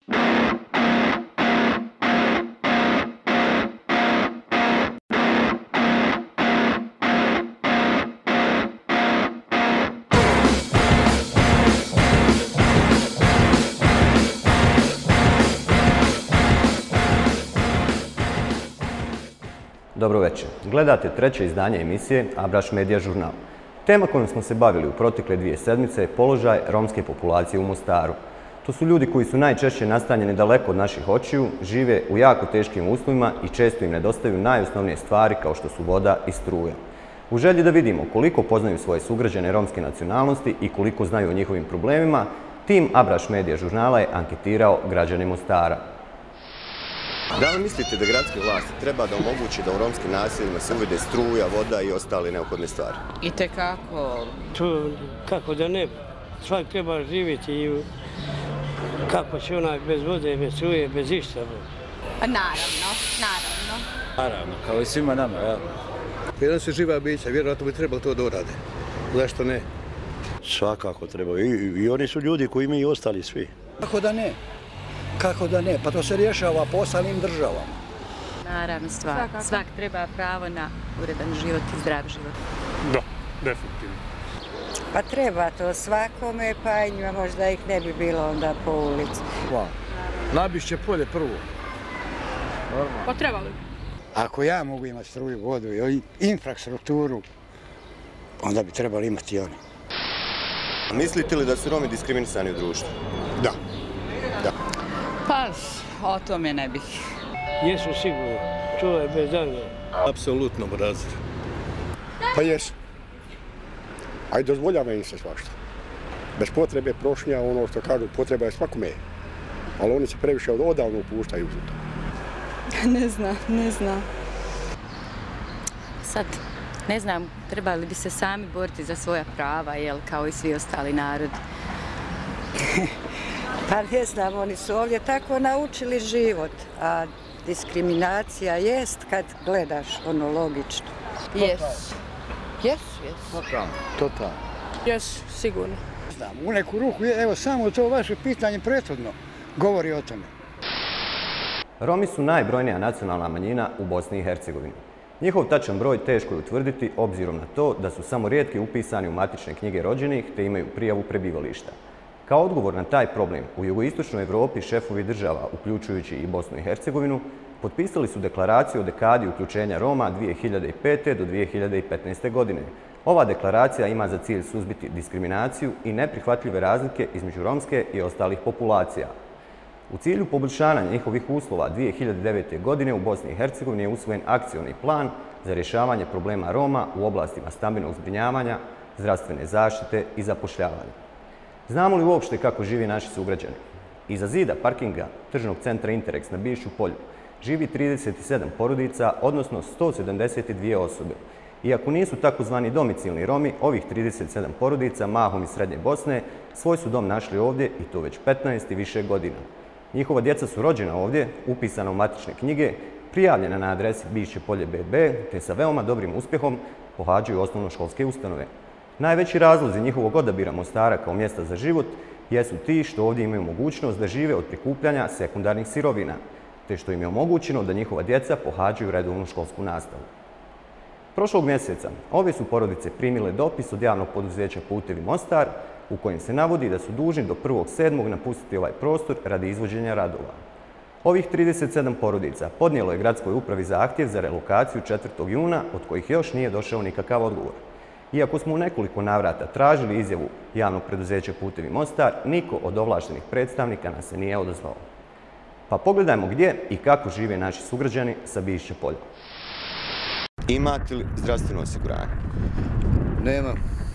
Dobro večer. Gledate treće izdanje emisije Abraš Media Žurnal. Tema kojom smo se bavili u protekle 2 sedmice je položaj romske populacije u Mostaru. To su ljudi koji su najčešće nastanjeni daleko od naših očiju, žive u jako teškim uslovima i često im nedostaju najosnovnije stvari kao što su voda i struja. U želji da vidimo koliko poznaju svoje sugrađane romske nacionalnosti i koliko znaju o njihovim problemima, tim Abraš Media Žurnala je anketirao građane Mostara. Da li mislite da gradske vlasti treba da omogući da u romskim naseljima se uvede struja, voda i ostale neophodne stvari? Itekako. To kako da ne, svak treba živjeti i kako će onaj bez vode, bez struje, bez išta. Naravno. Naravno, kao i svima nama, jel? Jedan su živa bića, vjerojatno bi trebalo to da urade. Zašto ne? Svakako treba. I oni su ljudi koji mi i ostali svi. Kako da ne? Kako da ne? Pa to se rješava po ostalim državama. Naravno stvar. Svak treba pravo na uredan život i zdrav život. Da, definitivno. Pa treba to svakome, pa i njima možda ih ne bi bilo onda po ulici. Nabišće polje prvo. Pa trebali. Ako ja mogu imati struju, vodu i infrastrukturu, onda bi trebali imati i oni. Mislite li da su Romi diskriminisani u društvu? Da. Pa, o tome ne bih. Jesu sigurno, to je bez danja. Apsolutno brazir. Pa jesu. A i dozvoljava im se svašta. Bez potrebe prošnja, ono što kažu, potreba je svakome. Ali oni se previše odavno upuštaju u to. Ne znam. Sad, ne znam, trebali bi se sami boriti za svoja prava, jel, kao i svi ostali narodi. Pa ne znam, oni su ovdje tako naučili život, a diskriminacija jest kad gledaš ono logično. Jesu. Totalno. Jesu, sigurno. Znam, u neku ruku, evo samo to vaše pitanje prethodno govori o tome. Romi su najbrojnija nacionalna manjina u Bosni i Hercegovini. Njihov tačan broj teško je utvrditi obzirom na to da su samo rijetki upisani u matične knjige rođenih te imaju prijavu prebivališta. Kao odgovor na taj problem, u jugoistočnoj Evropi šefovi država, uključujući i Bosnu i Hercegovinu, potpisali su deklaraciju o dekadi uključenja Roma 2005. do 2015. godine. Ova deklaracija ima za cilj suzbiti diskriminaciju i neprihvatljive razlike između romske i ostalih populacija. U cilju poboljšanja njihovih uslova 2009. godine u Bosni i Hercegovini je usvojen akcioni plan za rješavanje problema Roma u oblastima stambenog zbrinjavanja, zdravstvene zaštite i zapošljavanja. Znamo li uopšte kako živi naši sugrađani? Iza zida parkinga tržnog centra Interex na Bišću polju živi 37 porodica, odnosno 172 osobe. Iako nisu takozvani domicilni Romi, ovih 37 porodica, mahom iz Srednje Bosne, svoj su dom našli ovdje i to već 15 i više godina. Njihova djeca su rođena ovdje, upisana u matične knjige, prijavljena na adresi Bišće polje BB, te sa veoma dobrim uspjehom pohađaju osnovnoškolske ustanove. Najveći razlozi njihovog odabira Mostara kao mjesta za život jesu ti što ovdje imaju mogućnost da žive od prikupljanja sekundarnih sirovina, te što im je omogućeno da njihova djeca pohađaju redovnu školsku nastavu. Prošlog mjeseca ove su porodice primile dopis od javnog poduzeća Putevi Mostar u kojem se navodi da su dužni do 1.7. napustiti ovaj prostor radi izvođenja radova. Ovih 37 porodica podnijelo je gradskoj upravi zahtjev za relokaciju 4. juna, od kojih još nije došao nikakav odgovor. Iako smo u nekoliko navrata tražili izjavu javnog preduzeća Putevi Mostar, niko od ovlaštenih predstavnika nas se nije odazvao. Pa pogledajmo gdje i kako žive naši sugrađani sa Bišća polja. Imate li zdravstveno osiguranje? Nemam.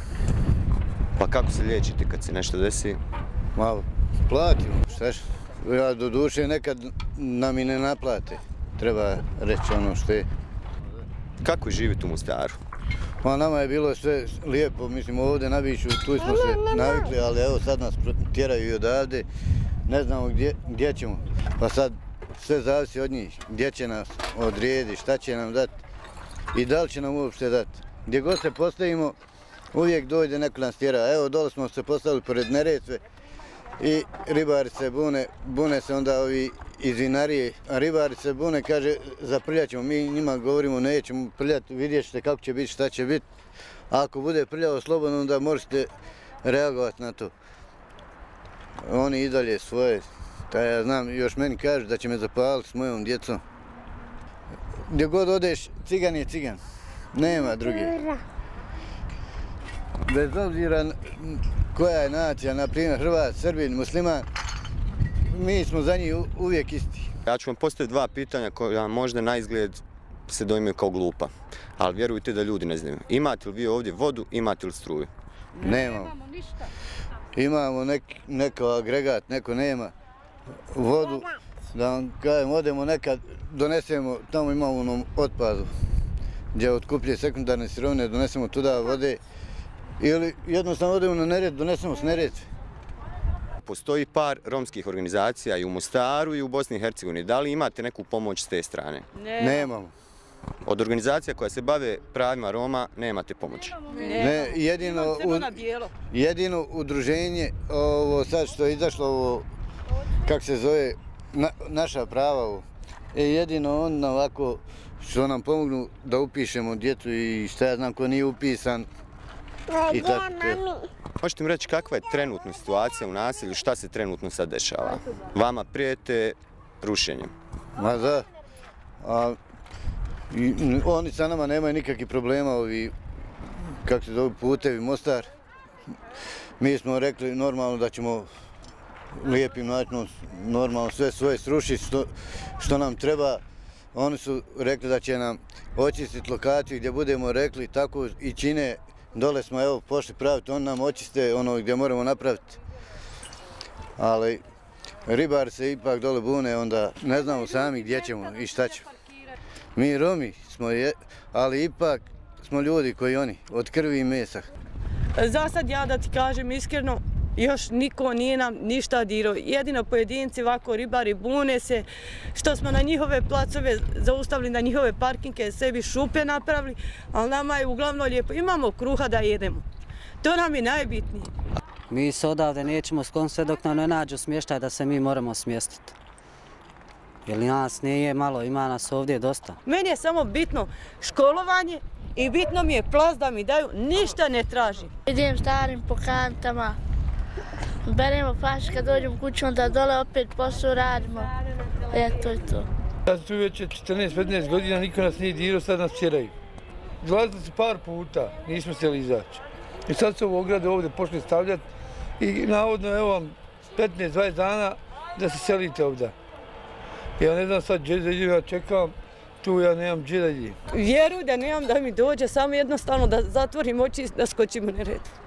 Pa kako se liječite kad se nešto desi? Malo platimo, šta što? Ja do duše nekad nam i ne naplate. Treba reći ono što je. Kako živite u Mostaru? Pa nama je bilo sve lijepo, mislim ovdje na Bišću, tu smo se navikli, ali evo sad nas tjeraju i odavde. Ne znamo gdje ćemo, pa sad sve zavisi od njih, gdje će nas odrijedi, šta će nam dati i da li će nam uopšte dati. Gdje god se postavimo, uvijek dojde neko nas tjera. Evo dole smo se postavili pored Neretve, i ribari se bune se onda ovi iz vinarije, a ribari se bune, kaže zaprljat ćemo, mi njima govorimo nećemo prljati, vidjet ćete kako će biti, šta će biti. Ako bude prljavo slobodno, onda možete reagovati na to. Oni i dalje svoje, ja znam, još meni kažu da će me zapaliti s mojom djecom. Gdje god odeš, cigan je cigan, nema druge. Bez obzira koja je nacija, na primjer Hrvat, Srbin, Musliman, mi smo za njih uvijek isti. Ja ću vam postaviti dva pitanja koja možda na izgled se dojmaju kao glupa, ali vjerujte da ljudi ne znaju. Imate li vi ovdje vodu, imate li struju? Nemamo. Imamo neko agregat, neko nema vodu. Da vam kažem, odemo nekad, donesemo, tamo imamo u onom otpadu, gdje otkupljuje sekundarne sirovine, donesemo tuda vode. Ili jednostavno odemo na Neretvu, donesemo s Neretve. Postoji par romskih organizacija i u Mostaru i u Bosni i Hercegovini. Da li imate neku pomoć s te strane? Nemamo. Od organizacija koja se bave pravima Roma nemate pomoći? Ne, jedino udruženje, ovo sad što je izašlo, ovo, kako se zove, naša prava, ovo, jedino on ovako što nam pomognu da upišemo djecu i šta ja znam ko nije upisan. Možete mi reći kakva je trenutna situacija u naselju, šta se trenutno sad dešava? Vama prijete rušenjem? Ma da, oni sa nama nemaju nikakvih problema, ovi, kako se zove, putevi, Mostar. Mi smo rekli normalno da ćemo lijepim načinom normalno sve svoje srušiti što nam treba. Oni su rekli da će nam očistiti lokaciju gdje budemo rekli, tako i čine. Dole smo evo pošli praviti, oni nam očiste ono gdje moramo napraviti. Ali ribari se ipak dole bune, onda ne znamo sami gdje ćemo i šta ćemo. Mi Romi smo, ali ipak smo ljudi koji oni, od krvi i mesa. Za sad ja da ti kažem iskreno, još niko nije nam ništa dirao. Jedino pojedinci, ovako ribari bune se što smo na njihove placove zaustavili, na njihove parkinge, sebi šupe napravili, ali nama je uglavnom lijepo. Imamo kruha da jedemo. To nam je najbitnije. Mi se odavde nećemo sklon sve dok nam ne nađu smještaj da se mi moramo smjestiti. Jer nas nije malo, ima nas ovdje dosta. Meni je samo bitno školovanje i bitno mi je plast da mi daju, ništa ne tražim. Idem starim po kantama. Beremo paš kad dođemo kuću, onda dole opet posao radimo. To je to. Ja sam tu već 14-15 godina, niko nas nije dirao, sad nas tjeraju. Dolazili su par puta, nismo htjeli izaći. I sad su u ograde ovdje pošli stavljati i navodno evo vam 15-20 dana da se selite ovdje. Ja ne znam sad gdje da idem, ja čekam, tu ja nemam gdje da idem. Vjeruj da nemam da mi dođe, samo jednostavno da zatvorim oči i da skočim u Neretvu.